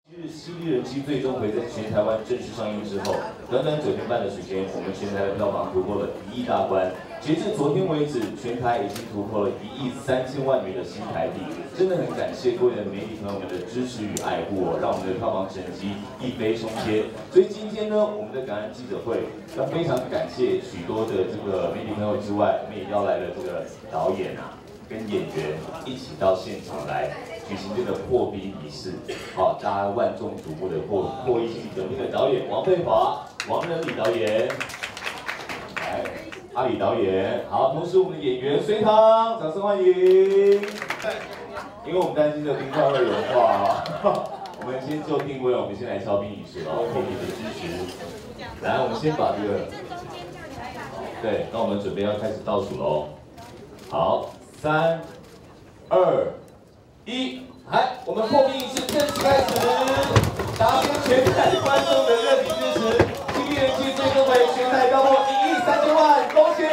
日《犀利人妻》最终回在全台湾正式上映之后，短短9天半的时间，我们全台的票房突破了1亿大关。截至昨天为止，全台已经突破了1亿3000万元的新台币。真的很感谢各位的媒体朋友们的支持与爱护哦，让我们的票房成绩一飞冲天。所以今天呢，我们的感恩记者会要非常感谢许多的这个媒体朋友之外，我们也邀来了这个导演啊。 跟演员一起到现场来举行这个破冰仪式，好，大家万众瞩目的破亿级革命的导演王佩华、王仁礼导演，来阿里导演，好，同时我们的演员隋棠，掌声欢迎。因为我们担心这个冰块会融化啊，我们先就定位，我们先来敲冰仪式哦，谢谢你的支持。来，我们先把这个，对，那我们准备要开始倒数喽，好。 3、2、1，来，我们破冰仪式正式开始，答谢全台观众的热情支持，《犀利人妻》最终回全台飙破1亿3000万，恭喜！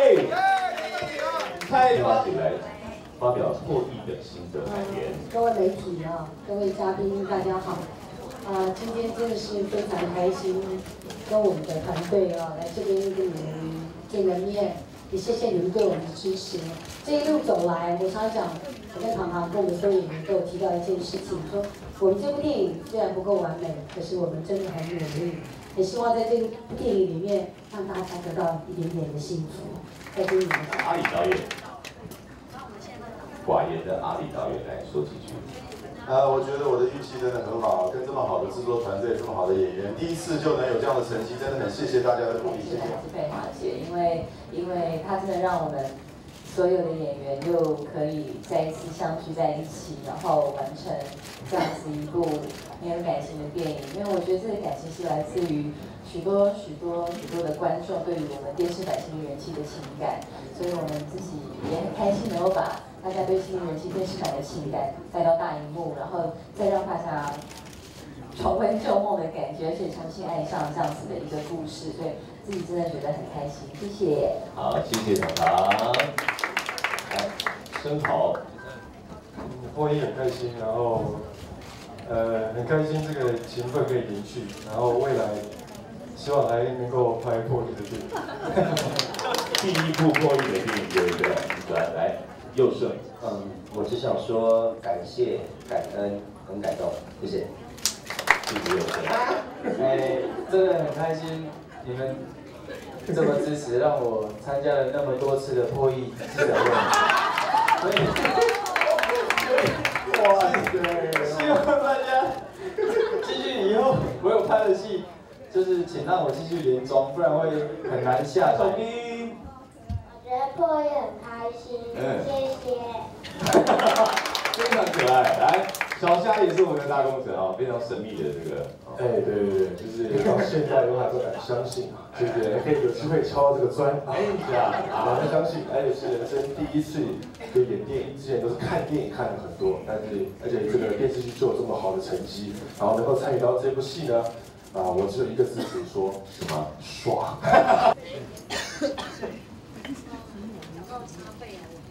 蔡华姐来发表破亿的心得感言。 各位媒体啊，各位嘉宾，大家好。今天真的是非常开心，跟我们的团队啊来这边跟你们见个面。 也谢谢你们对我们的支持。这一路走来，我常讲，我跟唐唐跟我们所有演员都有提到一件事情，说我们这部电影虽然不够完美，可是我们真的很努力，也希望在这部电影里面让大家得到一点点的幸福。在这里， 阿里导演，寡言的阿里导演来说几句。 我觉得我的运气真的很好，跟这么好的制作团队，这么好的演员，第一次就能有这样的成绩，真的很谢谢大家的鼓励，谢谢。 是佩华姐，因为她真的让我们所有的演员又可以再一次相聚在一起，然后完成这样子一部很有感情的电影。因为我觉得这个感情是来自于许多的观众对于我们电视版《犀利人妻》的情感，所以我们自己也很开心能够把。 大家对《犀利人妻》电视版的情感带到大荧幕，然后再让大家重温旧梦的感觉，而且重新爱上这样子的一个故事，所以自己真的觉得很开心。谢谢。 好，谢谢唐唐。来，生蚝。 我也很开心，然后很开心这个情分可以延续，然后未来希望还能够拍破亿的电影。 第一部破亿的电影，对不对？来。 佑胜， 我只想说感谢、感恩、很感动，谢谢。 谢谢佑胜。 真的很开心，你们这么支持，让我参加了那么多次的破亿记者会。哇塞！希望大家继续以后我有拍的戏，就是请让我继续连装，不然会很难下台。 我觉得破亿很开心，谢谢。 非常可爱。来，小虾也是我们的大功臣啊，非常神秘的这个。 对，就是到现在都还不敢相信，就是可以有机会敲到这个砖。是啊，难以相信，而且是人生第一次就演电影，之前都是看电影看了很多，但是而且这个电视剧就有这么好的成绩，然后能够参与到这部戏呢，我只有一个字可以说，什么爽。 能够插背啊！